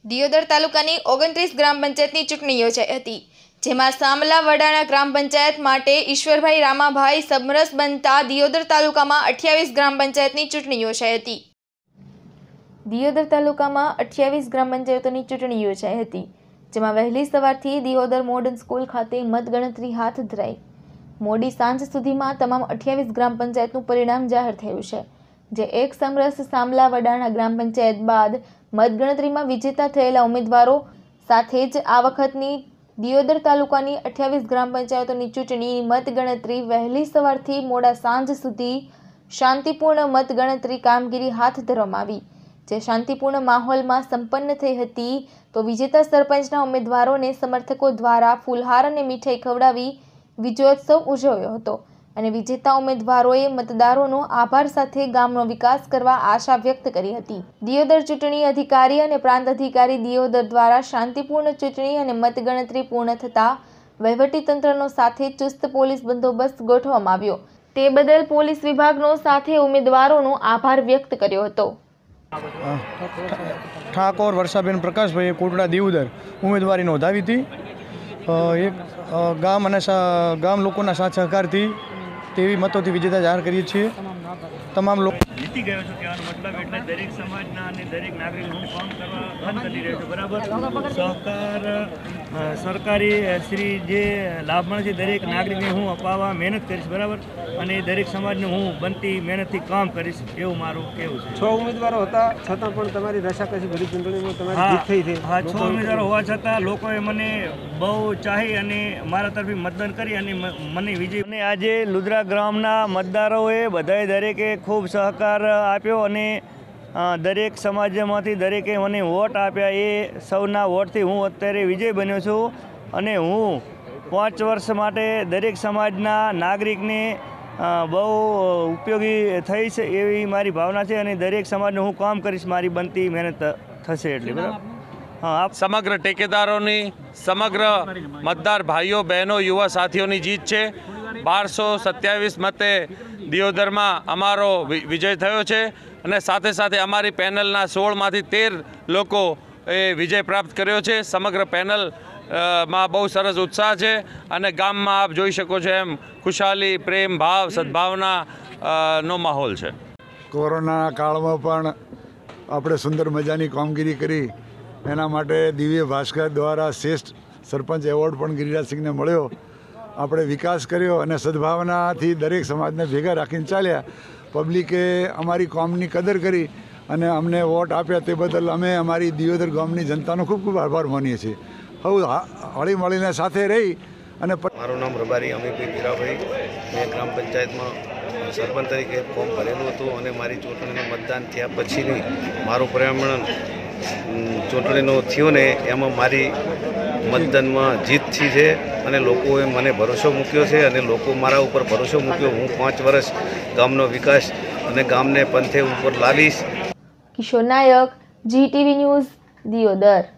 દિયોદર તાલુકાની 29 ગ્રામ પંચાયતની ચૂંટણી યોજાઈ હતી, જેમાં સામલા વડાણા ગ્રામ પંચાયત માટે ઈશ્વરભાઈ રામાભાઈ સમરસ બનતા દિયોદર તાલુકામાં 28 ગ્રામ પંચાયતની ચૂંટણી યોજાઈ હતી। દિયોદર તાલુકામાં 28 ગ્રામ પંચાયતોની ચૂંટણી યોજાઈ હતી, જેમાં વહેલી સવારથી દિયોદર મોડર્ન સ્કૂલ ખાતે મતગણતરી હાથ ધરાઈ। મોડી સાંજ સુધીમાં તમામ 28 ગ્રામ પંચાયતનું પરિણામ જાહેર થયું છે, જે એક સમરસ સામલા વડાણા ગ્રામ પંચાયત બાદ મતગણતરીમાં વિજેતા થયેલા ઉમેદવારો સાથે જ આ વખતની દિયોદર તાલુકાની 28 ગ્રામ પંચાયતોની ચૂંટણી મતગણતરી વહેલી સવારથી મોડા સાંજ સુધી શાંતિપૂર્ણ મતગણતરી કામગીરી હાથ ધરવામાં આવી, જે શાંતિપૂર્ણ માહોલમાં સંપન્ન થઈ હતી। તો વિજેતા સરપંચના ઉમેદવારોને સમર્થકો દ્વારા ફૂલહાર અને મીઠાઈ ખવડાવી વિજયોત્સવ ઉજવ્યો હતો અને વિજેતા ઉમેદવારોએ મતદારોનો આભાર સાથે ગામનો વિકાસ કરવા આશા વ્યક્ત કરી હતી। દિયોદર ચૂંટણી અધિકારી અને પ્રાંત અધિકારી દિયોદર દ્વારા શાંતિપૂર્ણ ચૂંટણી અને મતગણતરી પૂર્ણ થતાં વહીવટીતંત્રનો સાથે ચુસ્ત પોલીસ બંદોબસ્ત ગોઠવવામાં આવ્યો, તે બદલ પોલીસ વિભાગનો સાથે ઉમેદવારોનો આભાર વ્યક્ત કર્યો હતો। ઠાકોર વર્ષાબેન પ્રકાશભાઈએ કોટડા દિયોદર ઉમેદવારી નોંધાવી હતી। એક ગામ અને ગામ લોકોના સાથ સહકારથી તેવી મતોથી વિજેતા જાહેર કરીએ છીએ। તમામ લોકો જીતી ગયો છો કહેવાનો મતલબ એટલે દરેક સમાજના અને દરેક નાગરિકનું કામ કરવા બંધ કરી રહ્યો છું, બરાબર। સહકાર સરકારી શ્રી જે લાભ મળે છે દરેક નાગરિકને હું અપાવવા મહેનત કરીશ, બરાબર, અને દરેક સમાજને હું બનતી મહેનતથી કામ કરીશ, એવું મારું કહેવું છે। 6 ઉમેદવારો હતા છતાં પણ તમારી રસાકસી ભરી ચૂંટણીમાં તમારી જીત થઈ છે। હા, 6 ઉમેદવારો હોવા છતાં લોકોએ મને બહુ ચાહી અને મારા તરફી મતદાન કરી અને મને વિજય અને આજે લુદ્રા ગ્રામના મતદારોએ બધાએ દરેકે ખૂબ સહકાર આપ્યો અને દરેક સમાજમાંથી દરેકે મને વોટ આપ્યા। એ સૌના વોટથી હું અત્યારે વિજય બન્યો છું અને હું 5 વર્ષ માટે દરેક સમાજના નાગરિકને બહુ ઉપયોગી થઈશ એવી મારી ભાવના છે અને દરેક સમાજનું હું કામ કરીશ, મારી બનતી મહેનત થશે એટલી, બરાબર। હા, સમગ્ર ટેકેદારોની, સમગ્ર મતદાર ભાઈઓ બહેનો યુવા સાથીઓની જીત છે। 1227 મતે દિયોદરમાં અમારો વિજય થયો છે અને સાથે સાથે અમારી પેનલના 16માંથી 13 લોકો એ વિજય પ્રાપ્ત કર્યો છે। સમગ્ર પેનલ માં બહુ સરસ ઉત્સાહ છે અને ગામમાં આપ જોઈ શકો છો એમ ખુશાલી, પ્રેમ, ભાવ, સદભાવના નો માહોલ છે। કોરોના કાળમાં પણ આપણે સુંદર મજાની કામગીરી કરી, એના માટે દિવ્ય ભાસ્કર દ્વારા શ્રેષ્ઠ સરપંચ એવોર્ડ પણ ગિરિરાજસિંહને મળ્યો। આપણે વિકાસ કર્યો અને સદભાવનાથી દરેક સમાજને ભેગા રાખીને ચાલ્યા। પબ્લિકે અમારી કામની કદર કરી અને અમને વોટ આપ્યા, તે બદલ અમે અમારી દિયોદર ગામની જનતાનો ખૂબ ખૂબ આભાર માનીએ છીએ। હવે હળી મળીને સાથે રહી અને મારું નામ રબારી અમીભાઈ પીરાભાઈ, મેં ગ્રામ પંચાયતમાં સરપંચ તરીકે ફોર્મ ભરેલું હતું અને મારી ચૂંટણીનું મતદાન થયા પછીની મારું પરિણામ ચૂંટણીનો થયો ને એમાં મારી મતદાનમાં જીત થઈ છે અને લોકોએ મને ભરોસો મૂક્યો છે અને લોકો મારા ઉપર ભરોસો મૂક્યો। હું 5 વર્ષ ગામનો વિકાસ અને ગામને પંથે ઉપર લાવીશ। Kishor Nayak, GTV news, Deodar.